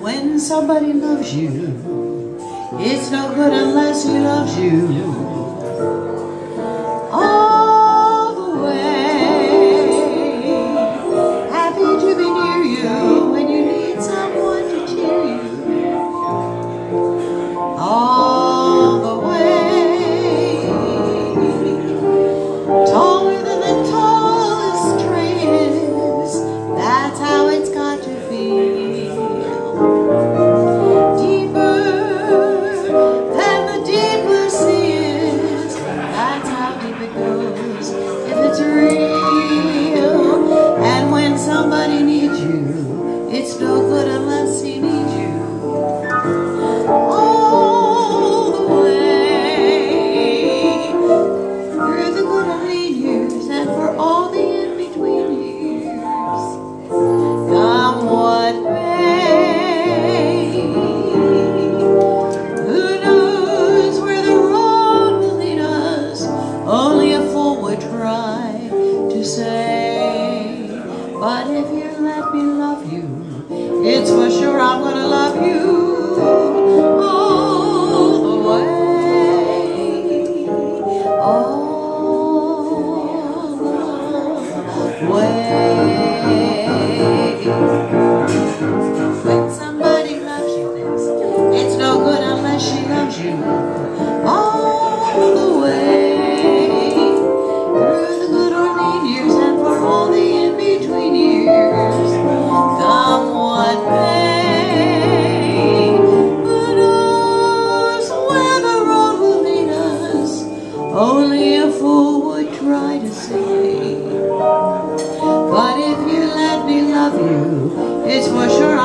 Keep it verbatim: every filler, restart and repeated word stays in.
When somebody loves you, it's no good unless he loves you all the way. Happy to be near you when you need someone to cheer you all the way. Taller than the tallest tree is, that's how it's got to feel. Somebody needs you, it's no good unless he needs you all the way. Through the good and lean years and for all the in-between years, come what may. Who knows where the road will lead us? Only a fool would try to say. But if you let me love you, it's for sure I'm gonna love you all the way, all the way. When somebody loves you, this, it's no good unless she loves you all the way. Through the good or lean years and for all the in-between years, come what may. Who knows where the road will lead us? Only a fool would try to say. But if you let me love you, it's for sure